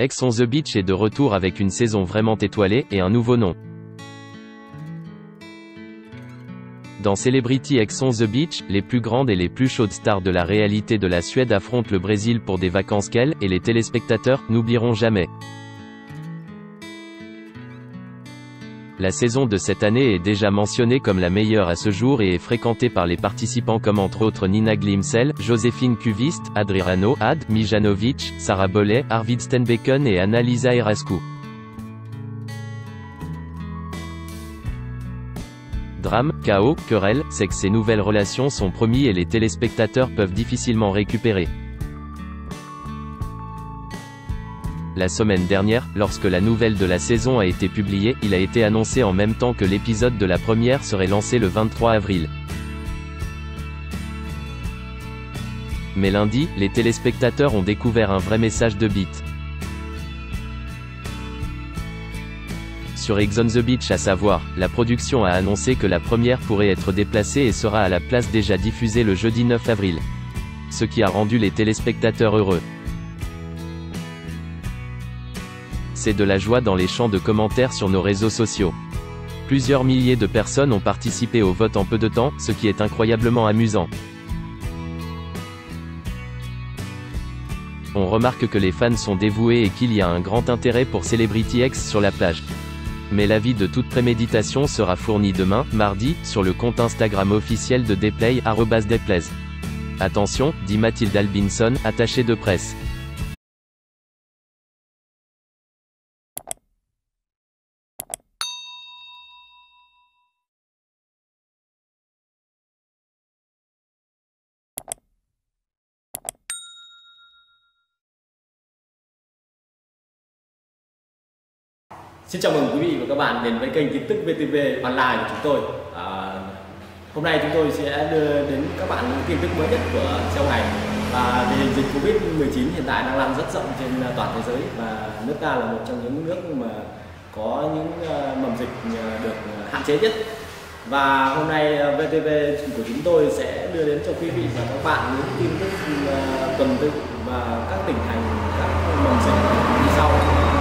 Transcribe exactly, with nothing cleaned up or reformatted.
Ex on the Beach est de retour avec une saison vraiment étoilée et un nouveau nom. Dans Celebrity Ex on the Beach, les plus grandes et les plus chaudes stars de la réalité de la Suède affrontent le Brésil pour des vacances qu'elles, et les téléspectateurs, n'oublieront jamais. La saison de cette année est déjà mentionnée comme la meilleure à ce jour et est fréquentée par les participants comme entre autres Nina Glimsel, Joséphine Kuvist, Adri Rano, Ad Mijanovic, Sarah Bollet, Arvid Stenbeken et Anna-Lisa Erascu. Drame, chaos, querelle, c'est que ces nouvelles relations sont promis et les téléspectateurs peuvent difficilement récupérer. La semaine dernière, lorsque la nouvelle de la saison a été publiée, il a été annoncé en même temps que l'épisode de la première serait lancé le vingt-trois avril. Mais lundi, les téléspectateurs ont découvert un vrai message de Beat. Sur Ex on the Beach à savoir, la production a annoncé que la première pourrait être déplacée et sera à la place déjà diffusée le jeudi neuf avril. Ce qui a rendu les téléspectateurs heureux. C'est de la joie dans les champs de commentaires sur nos réseaux sociaux. Plusieurs milliers de personnes ont participé au vote en peu de temps, ce qui est incroyablement amusant. On remarque que les fans sont dévoués et qu'il y a un grand intérêt pour Celebrity Ex sur la plage. Mais l'avis de toute préméditation sera fourni demain, mardi, sur le compte Instagram officiel de Dplay, arobase Dplays. Attention, dit Mathilde Albinson, attachée de presse. Xin chào mừng quý vị và các bạn đến với kênh tin tức vê tê vê online của chúng tôi. À, hôm nay chúng tôi sẽ đưa đến các bạn những tin tức mới nhất của châu này. Và vì dịch Covid mười chín hiện tại đang lan rất rộng trên toàn thế giới và nước ta là một trong những nước mà có những mầm dịch được hạn chế nhất. Và hôm nay vê tê vê của chúng tôi sẽ đưa đến cho quý vị và các bạn những tin tức tuần tự và các tỉnh thành, các mầm dịch như sau.